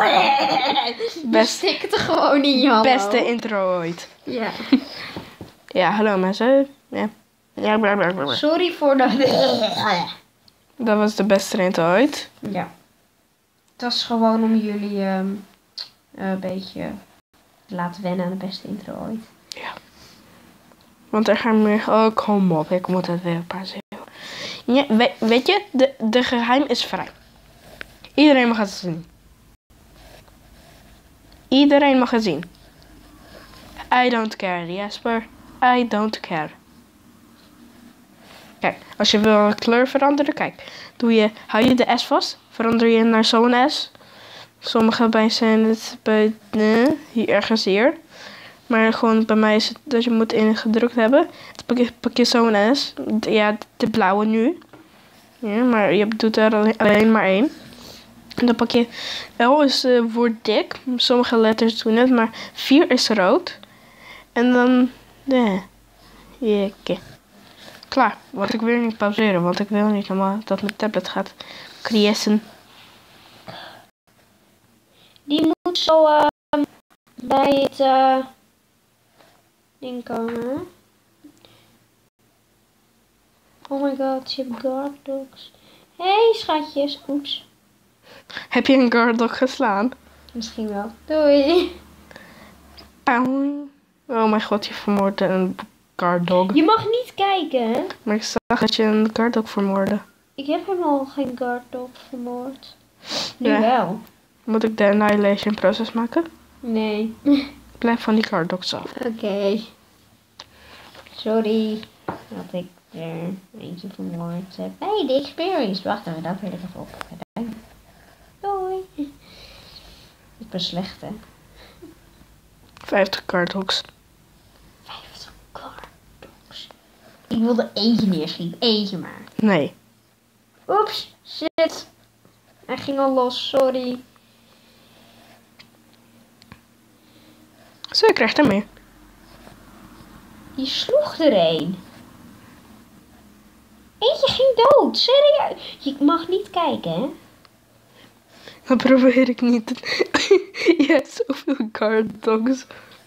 Stikt er gewoon in je hallo. Beste intro ooit. Ja. Ja, hallo mensen. Ja. Ja, blablabla. Sorry voor de... Dat was de beste intro ooit. Ja. Het was gewoon om jullie een beetje te laten wennen aan de beste intro ooit. Ja. Want er gaan meer... Oh, kom op. Ik moet het weer een paar zeggen. Ja, weet je, de geheim is vrij. Iedereen mag het zien. Iedereen mag het zien. I don't care, Jasper. I don't care. Kijk, als je wil een kleur veranderen, kijk. Hou je de S vast, verander je naar zo'n S. Sommige bij zijn het bij hier ergens hier. Maar gewoon bij mij is het dat je moet ingedrukt hebben. Dan pak je zo'n S. Ja, de blauwe nu. Ja, maar je doet er alleen maar één. En dan pak je... L is woord dik. Sommige letters doen het, maar 4 is rood. En dan... Jekke. Klaar. Want ik wil niet pauzeren. Want ik wil niet helemaal dat mijn tablet gaat criessen. Die moet zo bij het ding komen. Oh my god, je hebt guard dogs. Hey schatjes. Oeps. Heb je een guard dog geslaan? Misschien wel. Doei. Pauw. Oh mijn god, je vermoordde een guard dog. Je mag niet kijken, hè? Maar ik zag dat je een guard dog vermoordde. Ik heb helemaal geen guard dog vermoord. Nu Ja. wel. Moet ik de annihilation proces maken? Nee. Blijf van die guard dogs af. Oké. Sorry dat ik er eentje vermoord heb. Hey, de experience. Wacht even, dat wil ik even oppakken. Doei. Ik ben slecht, hè? 50 guard dogs. 50 guard dogs. Ik wilde eentje neerschieten. Eentje maar. Nee. Oeps. Shit. Hij ging al los. Sorry. Zo, je krijgt er meer. Die sloeg er een. Eentje ging dood. Serieus. Je mag niet kijken, hè? Dat probeer ik niet. Je hebt zoveel guard dogs.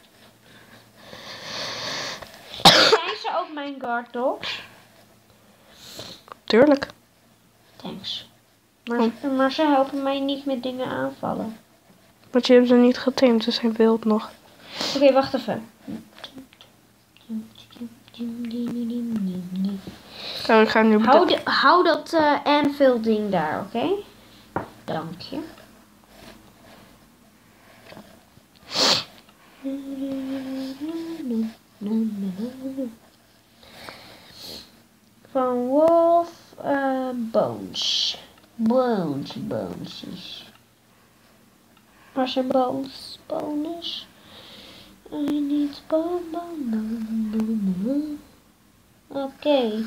Zijn ze ook mijn guard dogs? Tuurlijk. Thanks. Maar ze helpen mij niet met dingen aanvallen. Want je hebt ze niet getamed, ze zijn wild nog. Oké, wacht even. Oh, ik ga nu Hou dat anvil ding daar, oké? Dank je. Van Wolf Bones. Bonesies. Waar zijn bones? Bonus. I need bone. Oké.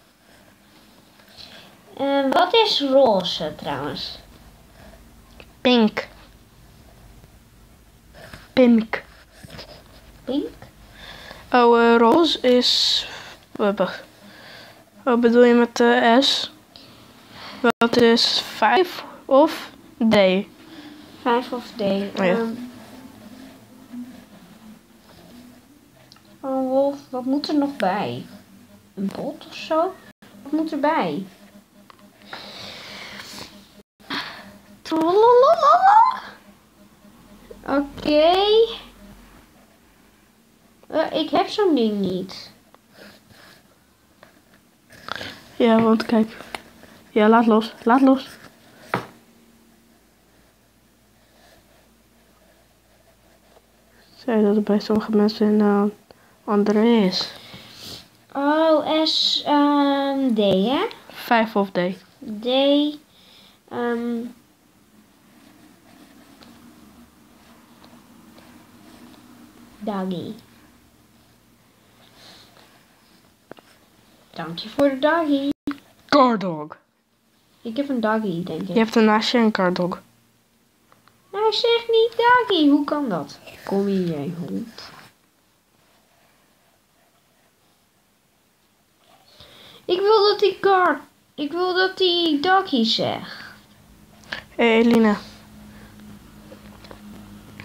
Wat is roze trouwens? Pink. Pink. Pink? Oh, roze is... Wat bedoel je met de S? Wat is 5 of D? 5 of D. Oh ja. Van Wolf, wat moet er nog bij? Een bot of zo? Wat moet erbij? Oké. Ik heb zo'n ding niet. Ja, want kijk. Ja, laat los. Laat los. Zei dat het bij sommige mensen een andere is. Oh, S, D, hè? 5 of D. D, doggy. Dank je voor de doggy. Guard dog. Ik heb een doggy, denk ik. Je hebt naast je een guard dog. Nou, zeg niet doggy. Hoe kan dat? Kom hier, jij hond. Ik wil dat die doggy zegt. Hé, Elina.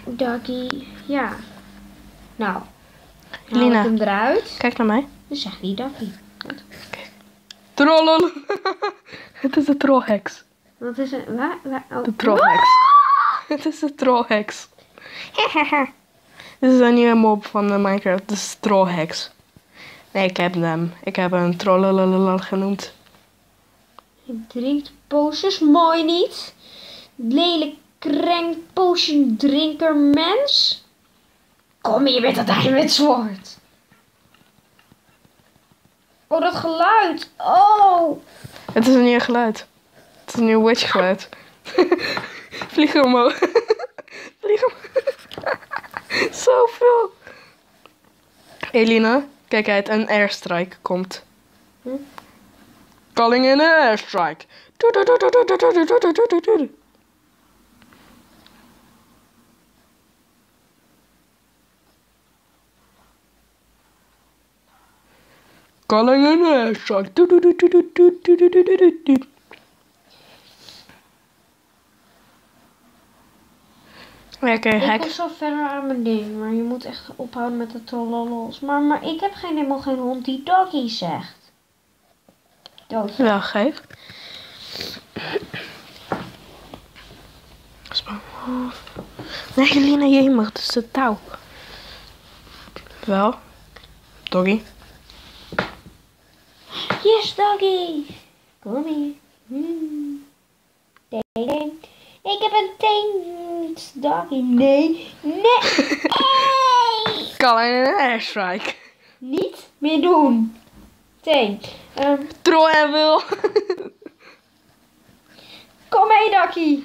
Doggy, ja. Nou, haal Lina. ik hem eruit. Kijk naar mij. Dan zegt hij Doggy. Trollen. Het is de trollheks. Wat is het? Oh. De trollheks. Het is de trollheks. Dit is een nieuwe mob van Minecraft. Het is de trollheks. Nee, ik heb hem. Ik heb hem trollelelelel genoemd. Hij drinkt potions, mooi niet. Lelijk krenk potion drinker mens. Kom hier met dat eiwitsoort. Oh, dat geluid. Oh. Het is een nieuw geluid. Het is een nieuw witch geluid. Vliegen omhoog. Vliegen omhoog. Zoveel. Elina, kijk uit, een airstrike komt. Calling in an airstrike. Calling in an airstrike. Oké, Ik hek. kom zo verder aan mijn ding, maar je moet echt ophouden met de trollolos. Maar ik heb helemaal geen hond die Doggy zegt. Dood. Wel, geef. Nee, Lina, je mag dus de touw. Wel. Doggy. Yes, Doggy. Kom hier. Teen. Ik heb een teen. Doggy. Nee. Nee. Hey. Calling in an airstrike. Niet meer doen. Teen. Troll en wil. Kom mee, Doggy.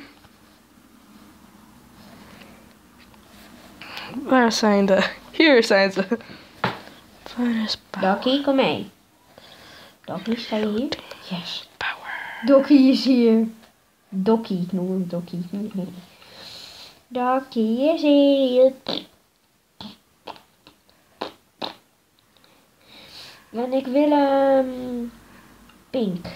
Waar zijn de? Hier zijn ze. Waar is Doggy, kom mee. Doggy, sta je hier? Yes. power? Doggy is hier. Dokkie, ik noem hem Dokkie. Dokkie is hier. En ik wil pink.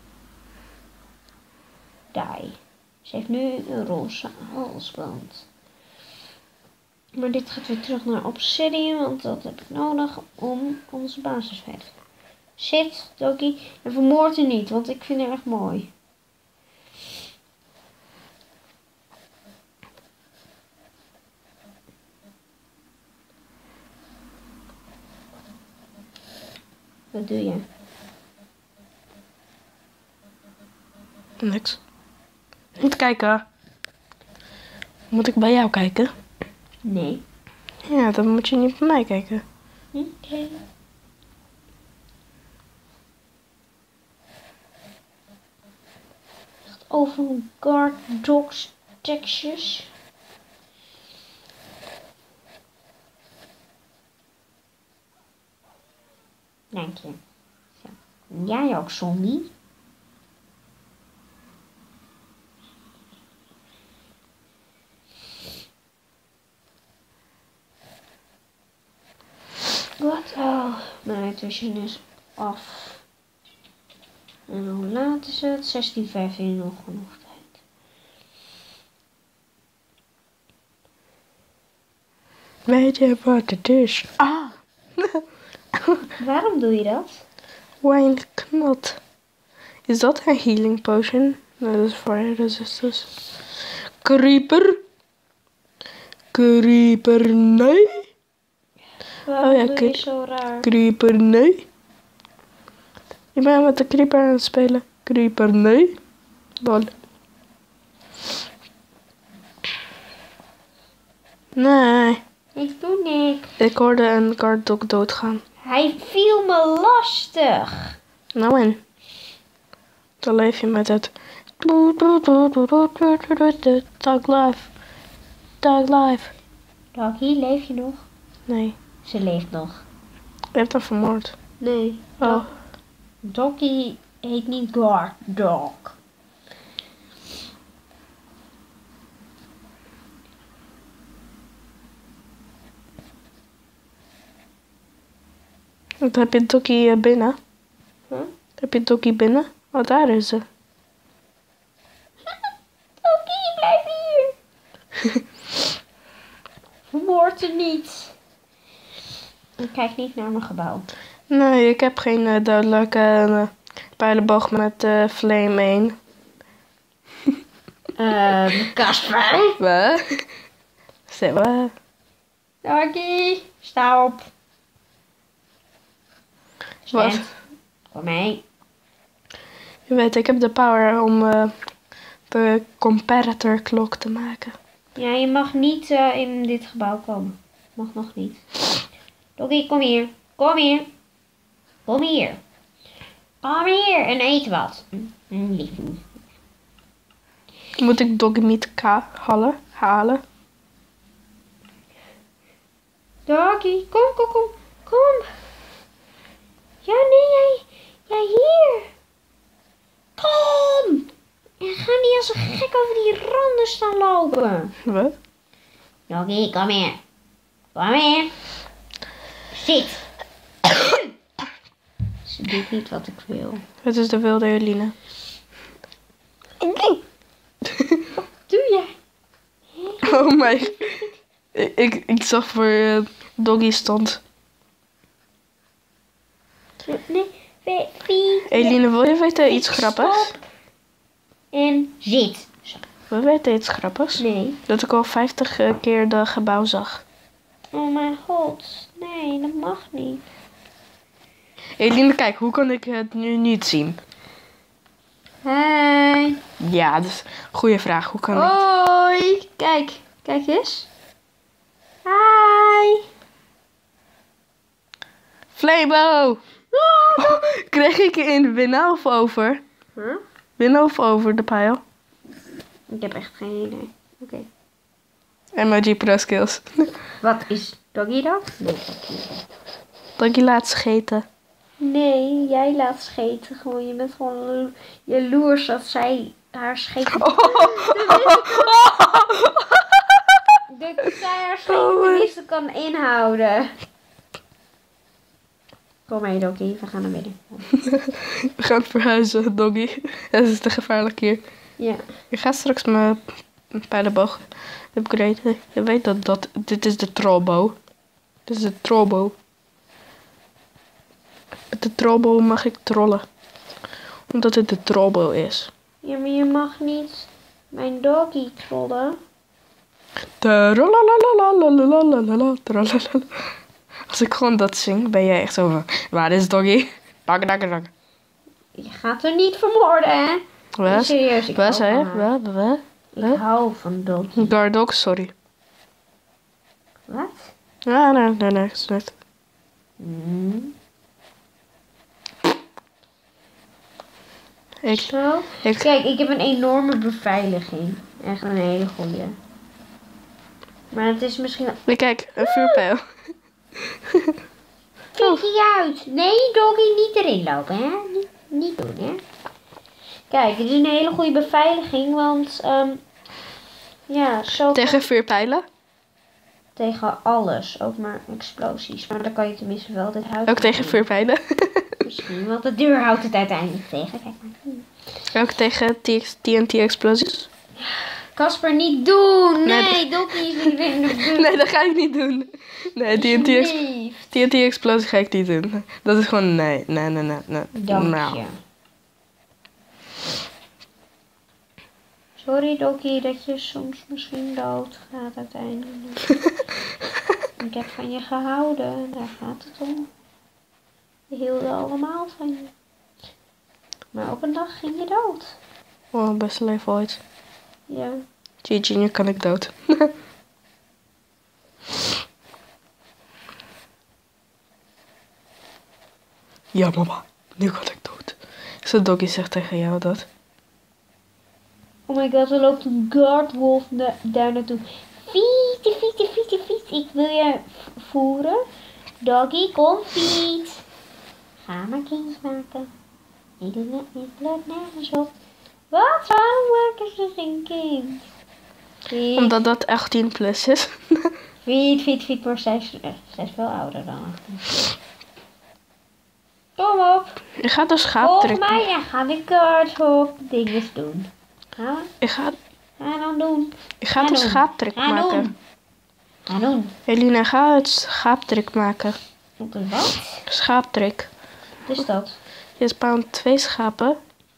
Dai. Ze heeft nu een roze halsband. Maar dit gaat weer terug naar Obsidian, want dat heb ik nodig om onze basis verder te gaan. Zit, Dokkie. En vermoord u niet, want ik vind het erg mooi. Wat doe je? Niks. Niet kijken. Moet ik bij jou kijken? Nee. Ja, dan moet je niet bij mij kijken. Oké. Over guard dogs textures. Dank je. Zo. Jij ook, zombie. Wat? Oh, mijn tussen is af. En hoe laat is het? 16:15, nog genoeg tijd. Weet je wat het is? Ah! Waarom doe je dat? Wine knot. Is dat een healing potion? Nee, dat is fire resistance. Creeper. Creeper, nee. Waarom ja, doe kijk. je zo raar? Creeper, nee. Ik ben met de creeper aan het spelen. Creeper, nee. Lol. Nee. Ik doe niks. Ik hoorde een guard dog doodgaan. Hij viel me lastig. Nou en? Dan leef je met het... Tag life. Tag life. Doggy, leef je nog? Nee. Ze leeft nog. Je hebt hem vermoord. Nee. Oh. Doggy heet niet guard dog. Wat heb je Dokkie binnen? Huh? Heb je Dokkie binnen? Oh, daar is ze. Doggy, blijf hier. er niet. Ik kijk niet naar mijn gebouw. Nee, ik heb geen duidelijke pijlenboog met flame 1. Casper. Wat? Zeg wat? Doggy, sta op. Wat? Stand. Kom mee. Je weet, ik heb de power om de comparator klok te maken. Ja, je mag niet in dit gebouw komen. Mag nog niet. Doggy, kom hier. Kom hier. Kom hier. Kom hier en eet wat. Lief. Moet ik Doggy Meat halen? Doggy, kom. Kom. Ja, nee, jij hier. Kom. En ga niet als een gek over die randen staan lopen. Wat? Doggy, kom hier. Kom hier. Zit. Ze doet niet wat ik wil. Het is de wilde Eline. Wat doe jij? Oh my. Ik zag voor Doggy stond. Nee, wie? Eline, wil je weten iets grappigs? Stop. En zit. Zo. Wil je weten iets grappigs? Nee. Dat ik al 50 keer de gebouw zag. Oh mijn god. Nee, dat mag niet. Eline, kijk, hoe kan ik het nu niet zien? Hey. Ja, dat is een goede vraag. Hoe kan ik? Hoi. Kijk eens. Hi. Flambo! Kreeg ik in winnen of over? Huh? Winnen of over de pijl? Ik heb echt geen idee. Oké. Emoji Pro Skills. Wat is Doggy dat? Nee, Doggy. Doggy laat scheten. Nee, jij laat scheten. Gewoon, je bent gewoon jaloers dat zij haar scheten. Dat zij haar scheten tenminste kan inhouden. Kom mee, Doggy. We gaan naar binnen. We gaan verhuizen, Doggy. Het is te gevaarlijk hier. Ja. Ik ga straks mijn pijlenboog upgraden. Je weet dat dit is de trollbow. Dit is de trollbow. Met de trollbow mag ik trollen. Omdat het de trollbow is. Ja, maar je mag niet mijn Doggy trollen. Als ik gewoon dat zing, ben jij echt zo van... Waar is Doggy? Dak. Je gaat er niet vermoorden, hè? Wat? Serieus, ik Wat hou zei van je? haar. Wat? Ik hou van Doggy. Gardok, sorry. Wat? Ja, nee, is net. Zo. Ik- Kijk, ik heb een enorme beveiliging. Echt een hele goeie. Maar het is misschien... Kijk, een vuurpijl. Kijk je uit. Nee, Doggy, niet erin lopen, hè? Niet doen, hè? Kijk, het is een hele goede beveiliging, want... ja, zo... Tegen vuurpijlen? Tegen alles. Ook maar explosies. Maar dan kan je tenminste wel dit huis... Ook tegen vuurpijlen? Misschien, want de deur houdt het uiteindelijk tegen. Kijk maar. Ook tegen TNT-explosies? Casper, niet doen! Nee, Nee, Doggy is niet in de deur. Nee, dat ga ik niet doen. Nee, Alsjeblieft. TNT-explosie ga ik niet doen. Dat is gewoon nee. Dank Nou. je. Sorry, Doggy, dat je soms misschien dood gaat uiteindelijk. Ik heb van je gehouden, daar gaat het om. We hielden allemaal van je. Maar op een dag ging je dood. Oh, beste leven ooit. Ja. GG, nu kan ik dood. Ja, mama. Nu kan ik dood. Zo Doggy zegt tegen jou dat. Oh my god, er loopt een guardwolf daar naartoe. Fiet. Ik wil je voeren. Doggy, kom, Fiet. Ga maar kindjes maken. Ik let nergens op. Wat? Waarom maken ze geen kind? Fiet. Omdat dat 18 plus is. Fiet, maar zij is veel ouder dan 18. Kom op. Ik ga de schaap Volg trekken. mij en ga de guardwolf dinges doen. Ga Ik ga dan doen. de schaaptrek Ga maken. doen. Ga doen. Elina, ga het schaaptrik maken. Wat is wat? Schaaptrik. Wat is dat? Je spawnt 2 schapen.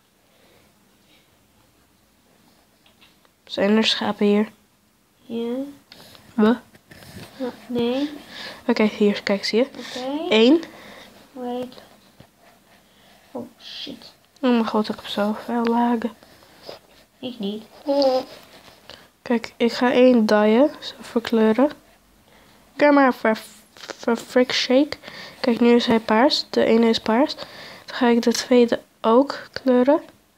Zijn er schapen hier? Ja. We? Nee. Oké, hier, kijk, zie je? Oké. 1. Wait. Oh shit. Oh mijn god, ik heb zoveel lagen. Ik niet. Kijk, ik ga 1 daaien, zo verkleuren. Kijk maar, voor frick shake. Kijk, nu is hij paars. De ene is paars. Dan ga ik de tweede ook kleuren.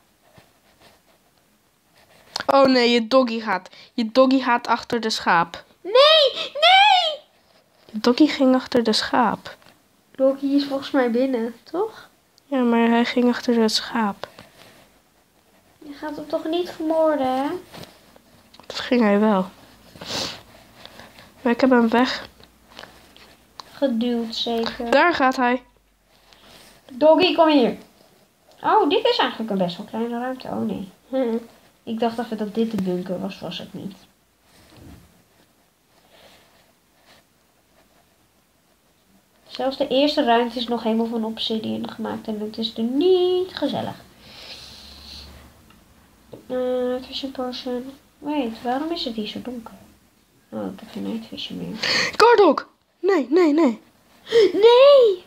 Oh nee, je doggy gaat. Je doggy gaat achter de schaap. Nee! Nee! Je doggy ging achter de schaap. Loki is volgens mij binnen, toch? Ja, maar hij ging achter het schaap. Je gaat hem toch niet vermoorden, hè? Dat ging hij wel. Maar ik heb hem weg. Geduwd, zeker. Daar gaat hij. Doggy, kom hier. Oh, dit is eigenlijk een best wel kleine ruimte. Oh nee. Ik dacht even dat dit de bunker was, was het niet. Zelfs de eerste ruimte is nog helemaal van obsidian gemaakt en het is er niet gezellig. Night vision potion. Wait, waarom is het hier zo donker? Oh, ik heb geen night vision meer. Gordok! Nee, nee, nee. Nee!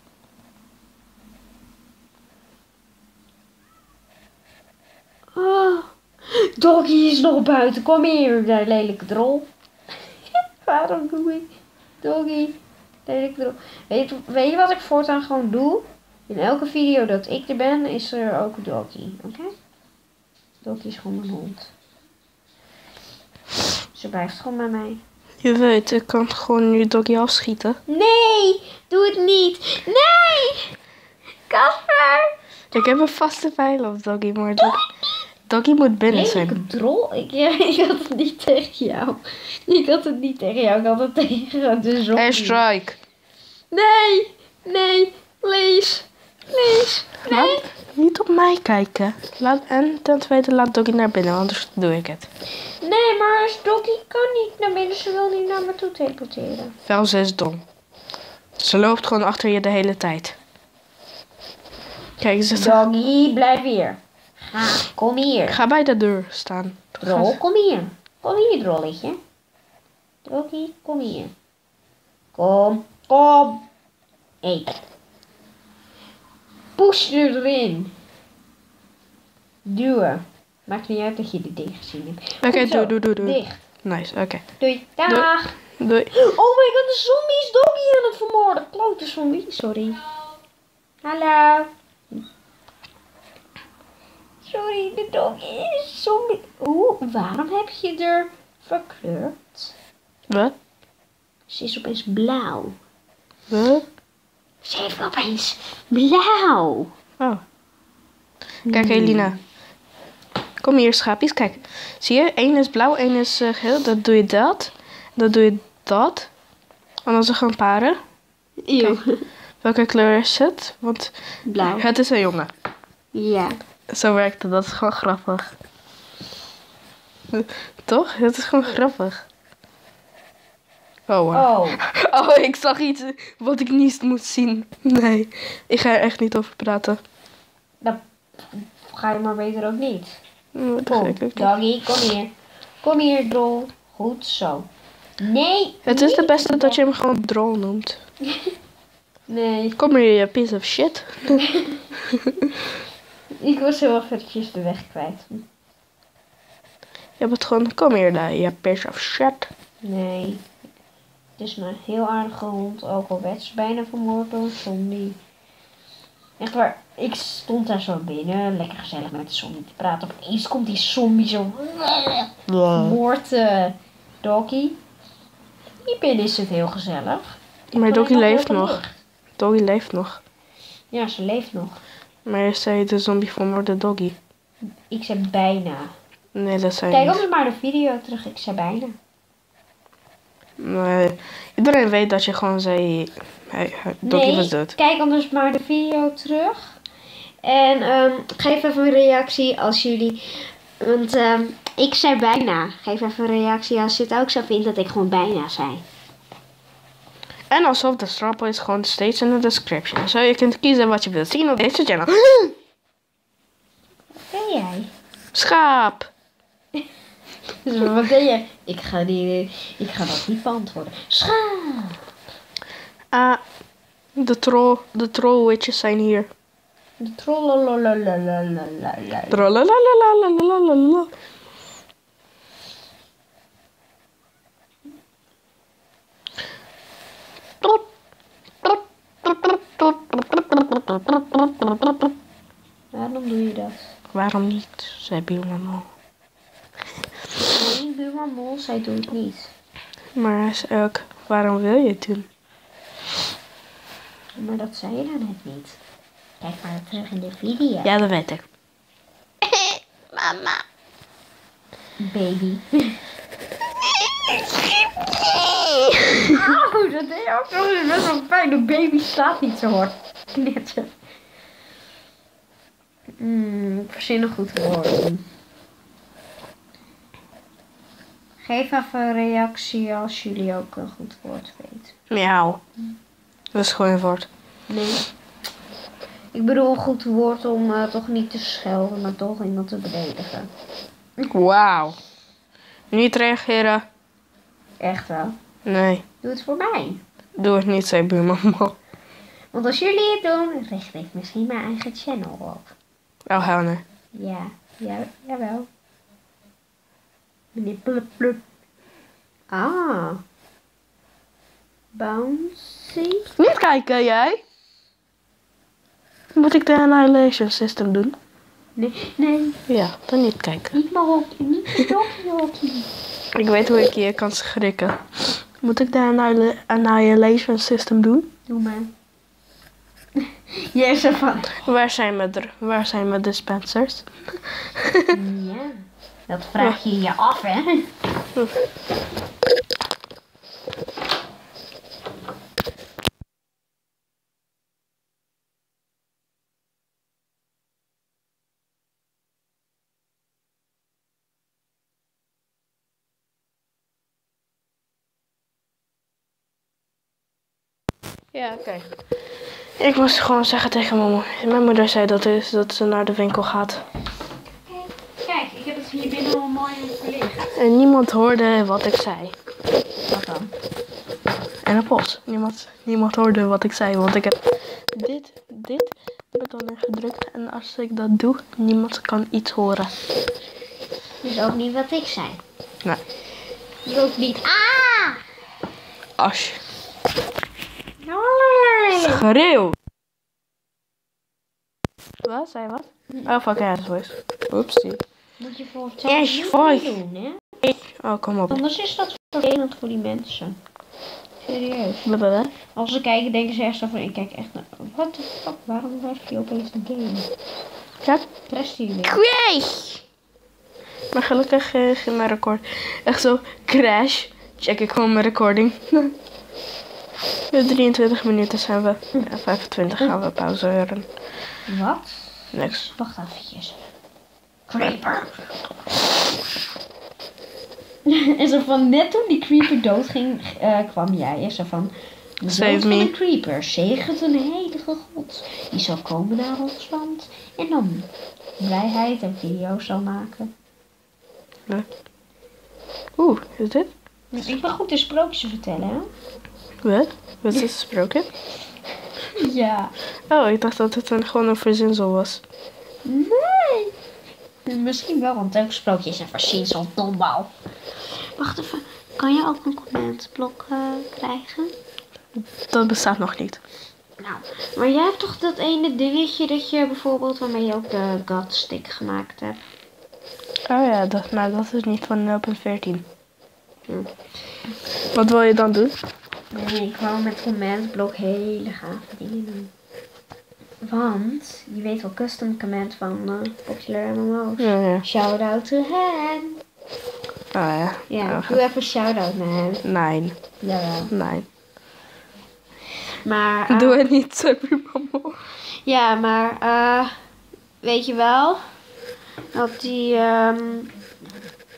Oh, Doggy is nog buiten. Kom hier, lelijke drol. Waarom doe ik? Doggy, lelijke drol. Weet je wat ik voortaan gewoon doe? In elke video dat ik er ben, is er ook Doggy. Oké? Doggy is gewoon mijn hond. Ze blijft gewoon bij mij. Je weet, ik kan gewoon je doggy afschieten. Nee! Doe het niet! Nee! Kasper! Ik heb een vaste pijl op doggy, maar doggy moet binnen zijn. Lelijke drol? Ik had het niet tegen jou. Ik had het niet tegen jou. Ik had het tegen de zombie. Airstrike. Nee! Nee! Please! Please! Nee! Laat niet op mij kijken. En ten tweede laat doggy naar binnen, anders doe ik het. Nee, maar Doggy kan niet naar binnen. Ze wil niet naar me toe teleporteren. Wel, ze is dom. Ze loopt gewoon achter je de hele tijd. Kijk, Doggy, blijf hier. Kom hier. Ga bij de deur staan. Drol, kom hier. Kom hier, drolletje. Doggy, kom hier. Kom. Eet. Push erin. Duwen. Maakt niet uit dat je dit ding gezien hebt. Oké, Goed zo. doei. Dicht. Nice, oké. Doei. Dag. Doei. Oh my god, de zombie is Doggy aan het vermoorden. Klote zombie. Sorry. Hallo. Sorry, de Doggy is zombie. Waarom heb je er verkleurd? Wat? Ze is opeens blauw. Wat? Ze heeft opeens blauw. Oh. Kijk, Elina. Kom hier, schaapjes. Kijk. Zie je? 1 is blauw, 1 is geel. Dan doe je dat. Dan doe je dat. En dan ze gaan paren. Eeuw. Welke kleur is het? Want Blauw. het is een jongen. Ja. Zo werkt het. Dat is gewoon grappig. Toch? Het is gewoon grappig. Oh, wow. Oh. Oh, ik zag iets wat ik niet moest zien. Nee, ik ga er echt niet over praten. Dan ga je maar beter ook niet. Dat ga Kom, ik ook niet. Doggy, kom hier. Kom hier, drol. Goed zo. Nee. Het is niet het beste dat je hem gewoon drol noemt. Nee. Kom hier, je piece of shit. Ik was heel eventjes de weg kwijt. Je bent gewoon, kom hier, je piece of shit. Nee. Het is een heel aardige hond. Ook al werd ze bijna vermoord door een zombie. Echt waar. Ik stond daar zo binnen. Lekker gezellig met de zombie te praten. Opeens komt die zombie zo. Moord Doggy. Hier binnen is het heel gezellig. Maar Doggy Alleen leeft heel nog. licht. Doggy leeft nog. Ja, ze leeft nog. Maar je zei de zombie vermoorde Doggy. Ik zei bijna. Nee, dat zei Kijk niet. anders maar de video terug. Ik zei bijna. Nee, iedereen weet dat je gewoon zei, Doggy was dood. Kijk anders maar de video terug. En geef even een reactie als jullie... Want Ik zei bijna. Geef even een reactie als je het ook zo vindt dat ik gewoon bijna zei. En alsof de strappo is gewoon steeds in de description. Zo je kunt kiezen wat je wilt zien op deze channel. Wat ben jij? Schaap. Dus wat ben je? Ik ga dat niet beantwoorden. Schaap. De trollwitches zijn hier. De trollolololololololol. Trollololololololol. Waarom doe je dat? Waarom niet, zei buurman Mol. Nee, buurman Mol zei doe het niet. Maar hij zei ook, waarom wil je het doen? Maar dat zei je dan net niet. Kijk maar terug in de video. Ja, dat weet ik. Mama. Baby. Auw, dat deed ook nog eens best wel pijn. De baby slaat niet zo hard. Knetje. Ik verzin een goed woord. Geef even een reactie als jullie ook een goed woord weten. Miauw. Dat is gewoon een woord. Nee. Ik bedoel een goed woord om toch niet te schelden, maar toch iemand te beledigen. Wauw. Niet reageren. Echt wel. Nee, Doe het voor mij. doe het niet, zei buurman Mol. Want als jullie het doen, richt ik misschien mijn eigen channel op. Oh, hou nee. Ja, jawel. Meneer Plup Plup. Ah. Bouncy. Niet kijken, jij. Moet ik de Annihilation System doen? Nee. Ja, dan niet kijken. Niet Marokko, niet Marokko. Ik weet hoe ik je kan schrikken. Moet ik de Annihilation System doen? Doe maar. Jij zegt van. Waar zijn mijn dispensers? Ja. Dat vraag je je af, hè? Ja, oké. Ik moest gewoon zeggen tegen mama. Mijn moeder zei dat ze naar de winkel gaat. Kijk, ik heb het hier binnen al mooi verlegd. En niemand hoorde wat ik zei. Wat dan? En een post. Niemand hoorde wat ik zei. Want ik heb dit heb ik dan ingedrukt. En als ik dat doe, niemand kan iets horen. Dus ook niet wat ik zei. Nee. Dus ook niet. Ah! Als je schreeuw. Wat? Zei je wat? Oh, fuck ass voice. Oepsie. Moet je voor Yes, het voice. doen, hè? Oh, kom op. Anders is dat vervelend voor die mensen. Serieus. Blablabla. Als ze kijken, denken ze echt zo van, ik kijk echt naar, what the fuck, waarom werkt je opeens de game? Ja. Press die weer. Crash! Maar gelukkig ging mijn record echt zo crash. Check ik gewoon mijn recording. De 23 minuten zijn we. Ja, 25 gaan we pauzeren. Wat? Niks. Wacht eventjes. Creeper. En zo van, net toen die creeper doodging, kwam jij. En zo van, de Save dood van me. een creeper zegent een heilige god. Die zal komen naar ons land. En dan blijheid en video's zal maken. Oeh, is dit? Ik ben goed in sprookjes vertellen, hè? Wat? Wat is het gesproken? Ja. Oh, ik dacht dat het gewoon een verzinsel was. Nee. Misschien wel, want elk sprookje is een verzinsel, dombal. Wacht even. Kan je ook een commentblok krijgen? Dat bestaat nog niet. Nou, maar jij hebt toch dat ene dingetje dat je bijvoorbeeld waarmee je ook de Godstick gemaakt hebt? Oh ja, maar dat is niet van 0.14. Wat wil je dan doen? Nee, ik wou met commentblok hele gave dingen doen. Want, je weet wel, custom comment van Popular MMO's. Ja. Shout-out to hem. Oh ja. Ja, Oh, doe even shout-out naar hem. nee. Jawel. Nee. Maar, Doe het niet, zei mama. ja, maar, weet je wel, dat die,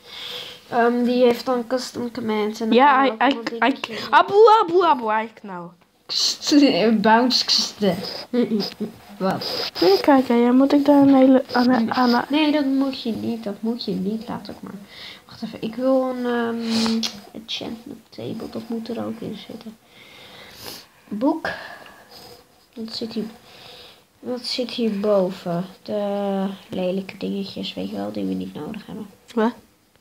Die heeft dan custom commands. En dan Ja, kan je I, ook allemaal I, dingetjes I, doen. abu, I know. Bounce. Wat? Nee, kijk, jij moet ik daar een hele... Aan, Nee, dat moet je niet. Laat ook maar. Wacht even. Ik wil een enchantment table. Dat moet er ook in zitten. Boek. Wat zit hierboven? De lelijke dingetjes, weet je wel, die we niet nodig hebben. wat?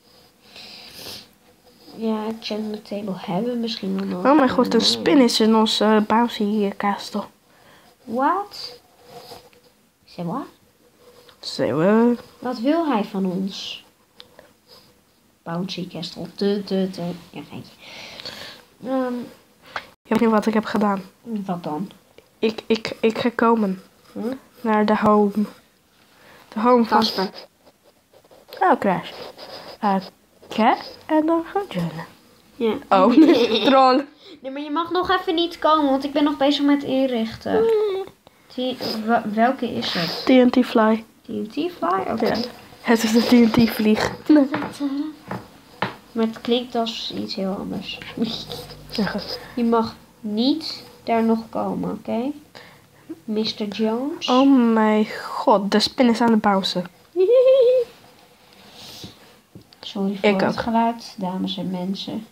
Ja, enchantment table hebben we misschien wel nodig. Oh mijn god, een spin is in ons bouncy castle. Wat? Zeg wat? Zo, Wat wil hij van ons? Bouncy castle. Ja, geintje. je weet niet wat ik heb gedaan. Wat dan? Ik ga komen naar de home. De home van... Casper. Oh, Crash. Oké, en dan gaan joinen. Ja. Oh, troll. Nee, maar je mag nog even niet komen, want ik ben nog bezig met inrichten. Welke is het? TNT Fly. TNT Fly? Oké. Ja. Het is de TNT vlieg. Maar het klinkt als iets heel anders. Ja, goed. Je mag niet daar nog komen, oké? Mr. Jones. Oh mijn god, de spin is aan het bouncen. Sorry voor Ik het ook. geluid, dames en mensen.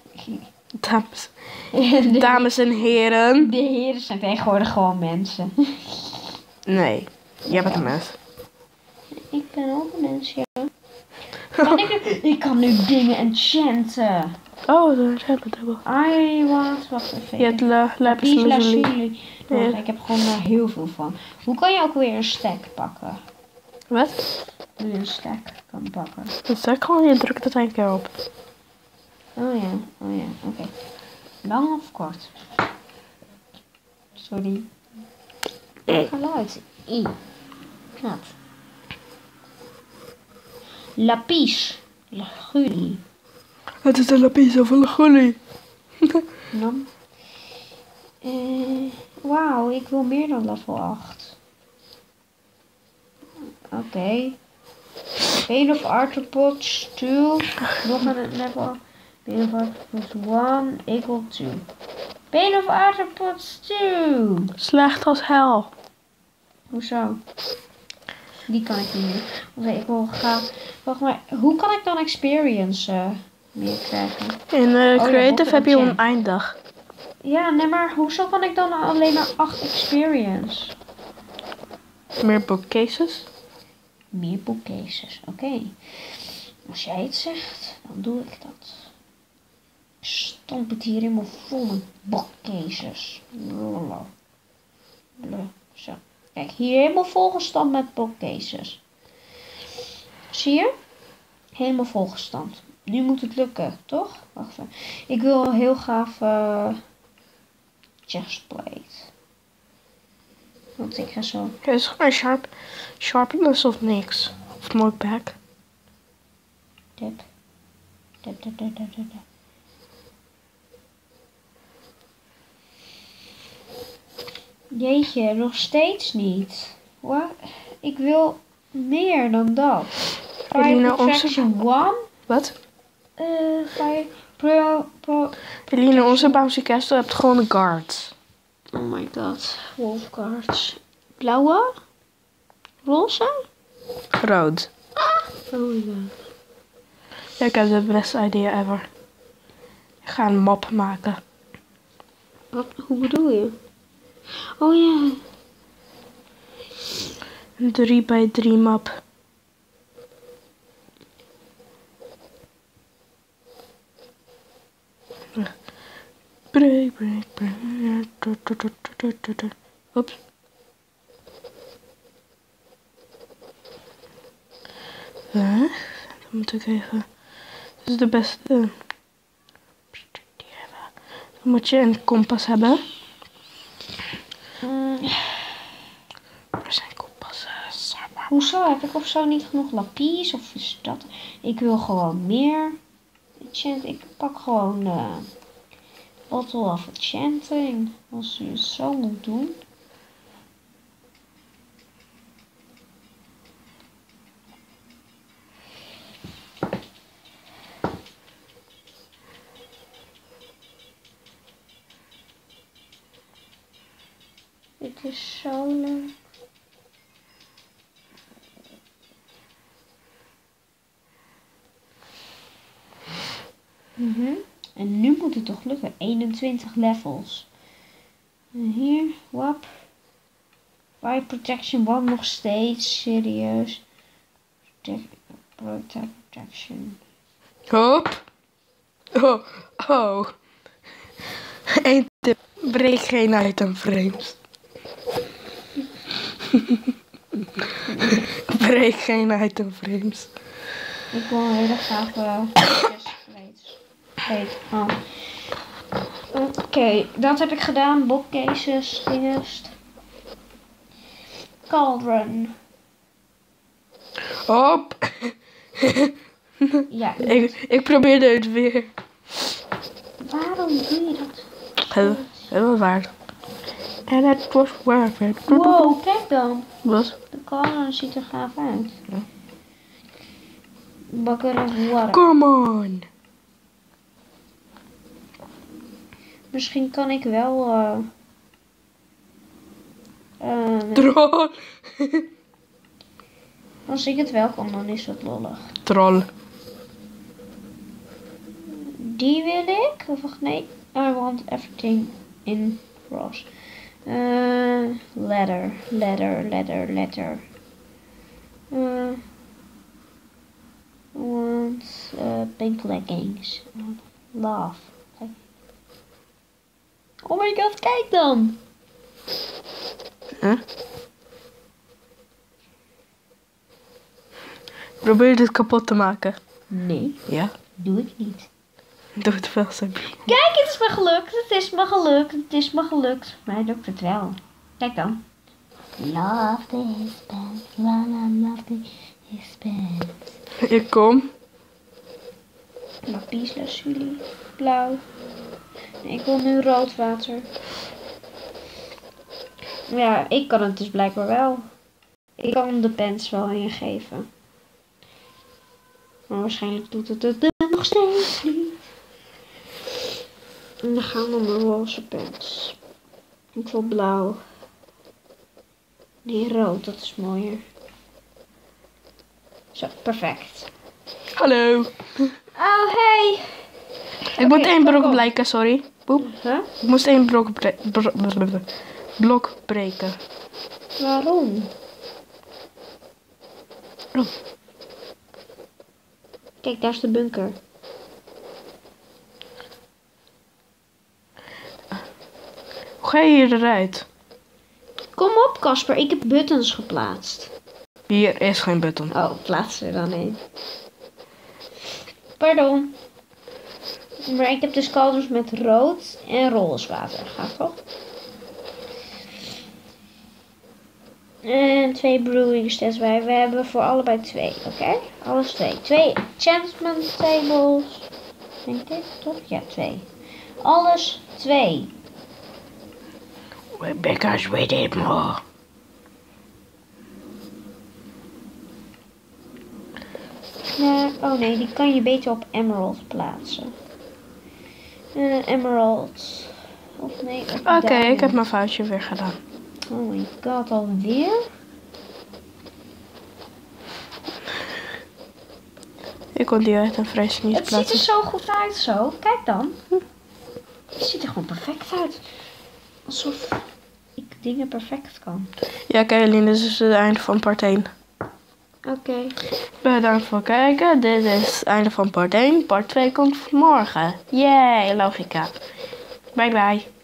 Dames en heren. De heren zijn tegenwoordig gewoon mensen. Nee, jij bent een mens. Ik ben ook een mens, ja. Ik kan nu dingen enchanten. Oh, daar zijn we dubbel. Wacht even. Je hebt lapis Lapis lazuli. lazuli. Ja. Ik heb gewoon daar heel veel van. Hoe kan je ook weer een stack pakken? Wat? Hoe je een stack kan pakken. Dat is gewoon, je drukt het één keer op. Oh ja, oké. Lang of kort? Sorry. Geluid. Wat? Lapis lazuli. Het is een lapis of een lazuli. Dan. Wauw, ik wil meer dan level 8. Oké. Bane of Arthropods 2. Nog een level. Bane of Arthropods 1 equal 2. Bane of Arthropods 2. Slecht als hel. Hoezo? Die kan ik niet meer. Oké, ik wil graag... Wacht maar, hoe kan ik dan experience meer krijgen? In Creative Bottom heb je Enchant. oneindig. Ja, nee, maar hoezo kan ik dan alleen maar 8 experience? Meer bookcases. Meer bookcases, oké. Als jij het zegt, dan doe ik dat. Ik stamp het hier helemaal vol met bookcases. Zo. Kijk, hier helemaal volgestampt met bookcases. Zie je? Helemaal volgestampt. Nu moet het lukken, toch? Wacht even. Ik wil heel gaaf chestplate. Want ik ga zo... Het is gewoon sharpness of niks. Of knockback. Tap. Tap. Jeetje, nog steeds niet. Wat? Ik wil meer dan dat. Elina, Fire Protection 1. Wat? Fire Pro... Eline, onze bouncy castle hebt gewoon guards. Oh my god. Wolf cards. Blauwe? Roze? Rood. Oh my god. Ik heb de best idea ever. Ik ga een map maken. Wat? Hoe bedoel je? Oh ja. Een 3x3 map. Break. Oeps. Dan moet ik even... Dit is de beste... Dan moet je een kompas hebben. Er zijn kompassen. Hoezo? Heb ik of zo niet genoeg lapis? Of is dat... Ik wil gewoon meer. Ik pak gewoon Bottle of Enchanting. Als u het zo moet doen. En nu moet het toch lukken. 21 levels. En hier, wap. Fire Protection 1 nog steeds. Serieus. Protection. Hop. Oh. Eén tip. Breek geen item frames. Breek geen item frames. Ik wil een hele gaaf Oké, dat heb ik gedaan. Bookcases, dinges. Cauldron. Hop. Ja, Ik probeerde het weer. waarom doe je dat? Het was waar. En het was worth it. Wow, kijk dan. Wat? De cauldron ziet er gaaf uit. Ja. Bucket of water. Come on. Misschien kan ik wel... Troll. als ik het wel kan, dan is het lollig. Troll. Die wil ik. Of wacht, nee. I want everything in cross. Letter. I want pink leggings. Love. Oh my god, kijk dan. Huh? Probeer je dit kapot te maken? Nee, Ja. doe ik niet. Doe het wel, Sabine. Kijk, het is me gelukt. Het is me gelukt. Mij lukt het wel. Kijk dan. Love this band. Love this band. Ik kom. Lapis lazuli. Blauw. Nee, ik wil nu rood water. Ja, ik kan het dus blijkbaar wel. Ik kan hem de pens wel ingeven. Maar waarschijnlijk doet het nog steeds niet. En dan gaan we naar roze pens. Ik wil blauw. Nee, rood, dat is mooier. Zo, perfect. Hallo. Oh, hey. Ik moet één blok kom. blijken, sorry. Boep. Huh? Ik moest één blok breken. Waarom? Oh. Kijk, daar is de bunker. Hoe ga je hier eruit? Kom op, Casper. Ik heb buttons geplaatst. Hier is geen button. Oh, plaats er dan een. Pardon. Maar ik heb dus cauldrons met rood en roze water. Gaat toch? En 2 brewing stands bij. We hebben voor allebei 2, oké? Alles 2. 2 enchantment tables. Denk ik, toch? Ja, 2. Alles 2. Because we did more. Oh nee, die kan je beter op emerald plaatsen. Emerald. Of nee, op Oké, ik diamond. heb mijn foutje weer gedaan. Oh my god, alweer? Ik kon die uit een vrees niet Het ziet er plaatsen. zo goed uit zo. Kijk dan. Het ziet er gewoon perfect uit. Alsof ik dingen perfect kan. Ja, Kaelin, dit is het einde van part 1. Oké. Bedankt voor het kijken. Dit is het einde van part 1. Part 2 komt morgen. Yay, logica. Bye bye.